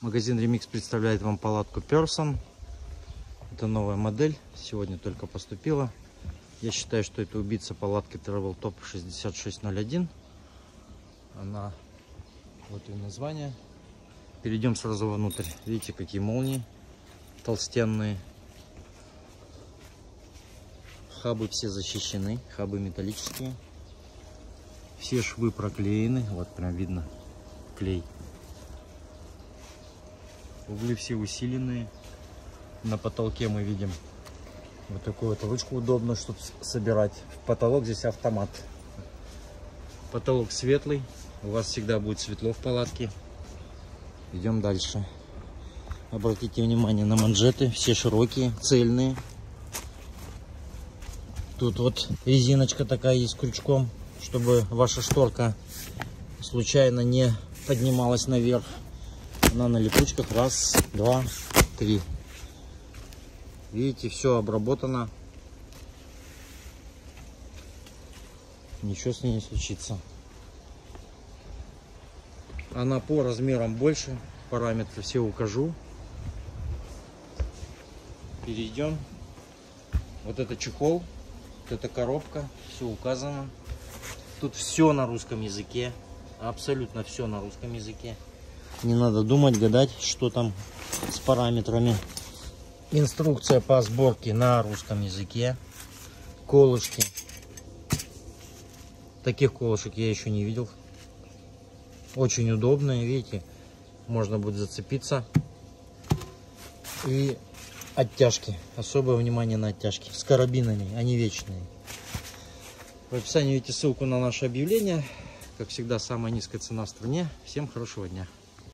Магазин Remix представляет вам палатку Person. Это новая модель, сегодня только поступила. Я считаю, что это убийца палатки Travel Top 6601. Она, вот ее название. Перейдем сразу внутрь. Видите, какие молнии толстенные. Хабы все защищены, хабы металлические. Все швы проклеены, вот прям видно клей. Углы все усиленные. На потолке мы видим вот такую вот ручку, удобно, чтобы собирать. В потолок здесь автомат. Потолок светлый. У вас всегда будет светло в палатке. Идем дальше. Обратите внимание на манжеты. Все широкие, цельные. Тут вот резиночка такая есть с крючком, чтобы ваша шторка случайно не поднималась наверх. Она на липучках. Раз, два, три. Видите, все обработано. Ничего с ней не случится. Она по размерам больше. Параметры все укажу. Перейдем. Вот это чехол. Вот эта коробка. Все указано. Тут все на русском языке. Абсолютно все на русском языке. Не надо думать, гадать, что там с параметрами. Инструкция по сборке на русском языке. Колышки. Таких колышек я еще не видел. Очень удобные, видите. Можно будет зацепиться. И оттяжки. Особое внимание на оттяжки. С карабинами, они вечные. В описании видите ссылку на наше объявление. Как всегда, самая низкая цена в стране. Всем хорошего дня.